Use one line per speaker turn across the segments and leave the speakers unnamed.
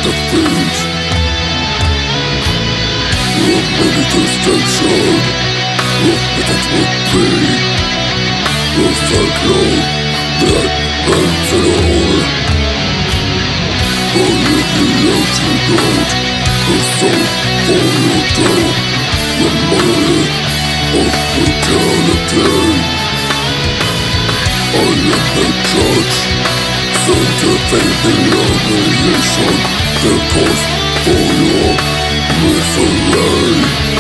defeat. Your manifestation of what would be. The cyclone that ends it all. The lineation gold, the soul for your dome. The monolith of brutality. I am the judge. Scientific annihilation, the cause for your misery.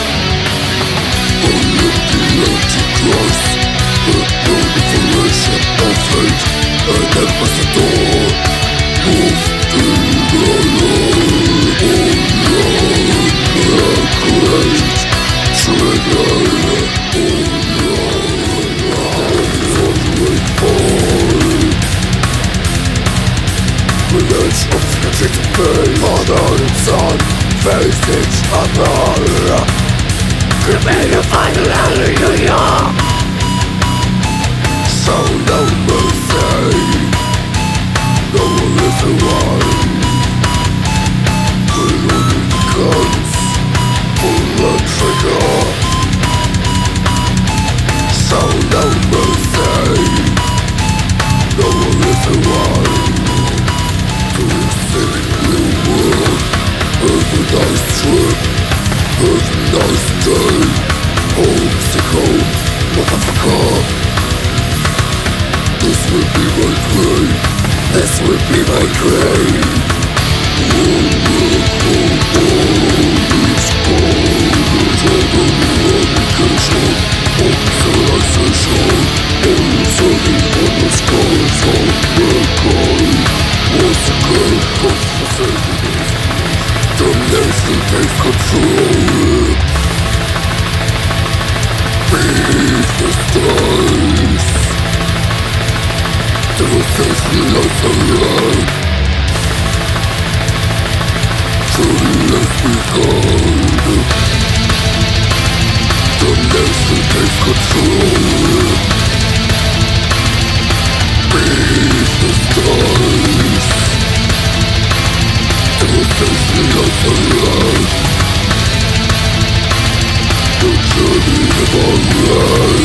I am the Antichrist, the proliferation of hate, an ambassador of denial. The great Village of tragic pain. Father and son face each other. Remain a final hallelujah. Show no mercy. No one is alive. Reloading guns. Pull the trigger. Show no mercy. No one is alive. Have a nice trip, have a nice day. Home sick home, motherfucker. This will be my grave. This will be my grave. It's cold, eradication of civilization. Only serving on the scars of mankind. Once again, damnation takes control. Beneath the stars, devastation lies around. Truly has begun. Damnation takes control. Beneath the stars, devastation lies around. The journey of our lives.